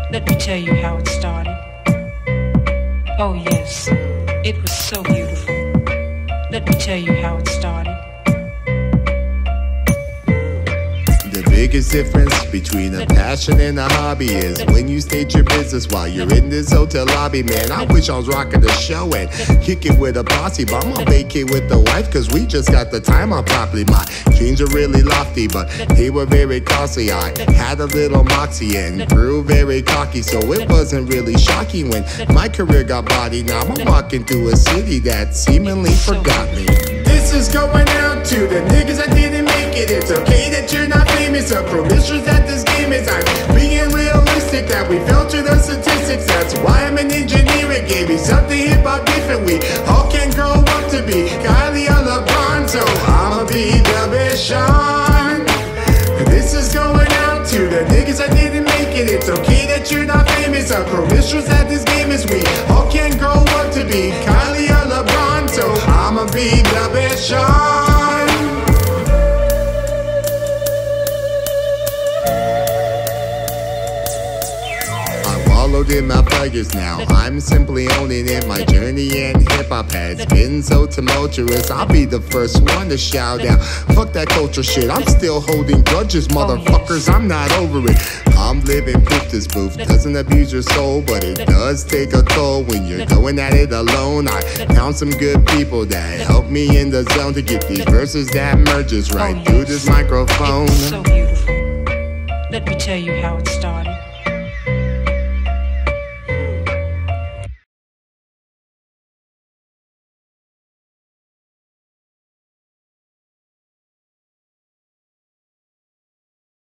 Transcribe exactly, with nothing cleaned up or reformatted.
Let me tell you how it started. Oh yes, it was so beautiful. Let me tell you how it started. The biggest difference between a passion and a hobby is when you state your business while you're in this hotel lobby. Man, I wish I was rocking the show and kick it with a posse, but I'm gonna vacate with the wife cause we just got the time on properly. My dreams are really lofty, but they were very costly. I had a little moxie and grew very cocky, so it wasn't really shocking when my career got bodied. Now I'm walking through a city that seemingly forgot me. This is going out to the niggas that didn't make it. It's okay that you're not famous. A pro mistress at this game is I'm being realistic that we fell to the statistics. That's why I'm an engineer. It gave me something hip hop different. We all can grow up to be Kylie or LeBron, so I'ma be the best Sean. This is going out to the niggas that didn't make it. It's okay that you're not famous. A pro mistress at this game is we all can grow up to be Kylie or LeBron, so I'ma be the best Sean. Followed in my pleasures now, I'm simply owning it. My journey in hip-hop has been so tumultuous. I'll be the first one to shout out, fuck that culture shit. I'm still holding grudges, motherfuckers, I'm not over it. I'm living proof this booth doesn't abuse your soul, but it does take a toll when you're going at it alone. I found some good people that help me in the zone to get these verses that merges right through this microphone. It was so beautiful. Let me tell you how it started.